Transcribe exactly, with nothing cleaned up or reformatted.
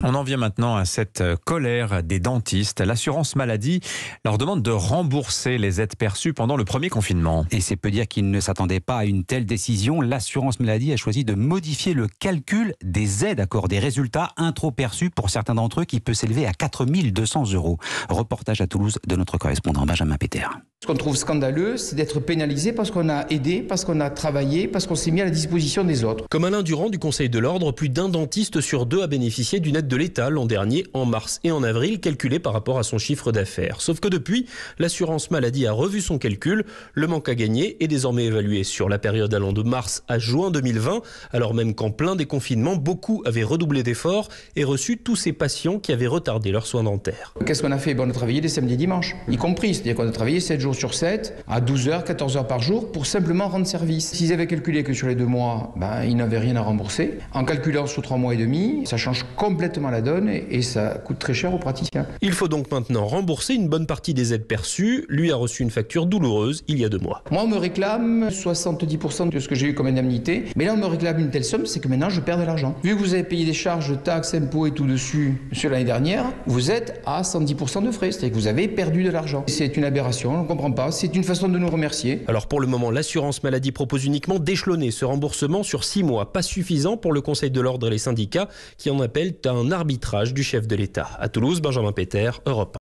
On en vient maintenant à cette colère des dentistes. L'assurance maladie leur demande de rembourser les aides perçues pendant le premier confinement. Et c'est peu dire qu'ils ne s'attendaient pas à une telle décision. L'assurance maladie a choisi de modifier le calcul des aides accordées. Résultat, un trop perçu pour certains d'entre eux qui peut s'élever à quatre mille deux cents euros. Reportage à Toulouse de notre correspondant Benjamin Péter. Ce qu'on trouve scandaleux, c'est d'être pénalisé parce qu'on a aidé, parce qu'on a travaillé, parce qu'on s'est mis à la disposition des autres. Comme Alain Durand du Conseil de l'Ordre, plus d'un dentiste sur deux a bénéficié d'une aide de l'État l'an dernier, en mars et en avril, calculée par rapport à son chiffre d'affaires. Sauf que depuis, l'assurance maladie a revu son calcul. Le manque à gagner est désormais évalué sur la période allant de mars à juin deux mille vingt, alors même qu'en plein déconfinement, beaucoup avaient redoublé d'efforts et reçu tous ces patients qui avaient retardé leurs soins dentaires. Qu'est-ce qu'on a fait? On a travaillé les samedis et dimanches, y compris. C'est-à-dire qu'on a travaillé sept jours sur sept, à douze heures, quatorze heures par jour, pour simplement rendre service. S'ils avaient calculé que sur les deux mois, ben, ils n'avaient rien à rembourser. En calculant sur trois mois et demi, ça change complètement la donne et ça coûte très cher aux praticiens. Il faut donc maintenant rembourser une bonne partie des aides perçues. Lui a reçu une facture douloureuse il y a deux mois. Moi, on me réclame soixante-dix pour cent de ce que j'ai eu comme indemnité. Mais là, on me réclame une telle somme, c'est que maintenant, je perds de l'argent. Vu que vous avez payé des charges, taxes, impôts et tout dessus sur l'année dernière, vous êtes à cent dix pour cent de frais. C'est-à-dire que vous avez perdu de l'argent. C'est une aberration, on ne comprend pas. C'est une façon de nous remercier. Alors pour le moment, l'assurance maladie propose uniquement d'échelonner ce remboursement sur six mois. Pas suffisant pour le Conseil de l'Ordre et les syndicats qui en appellent à un arbitrage du chef de l'État. À Toulouse, Benjamin Péter, Europe un.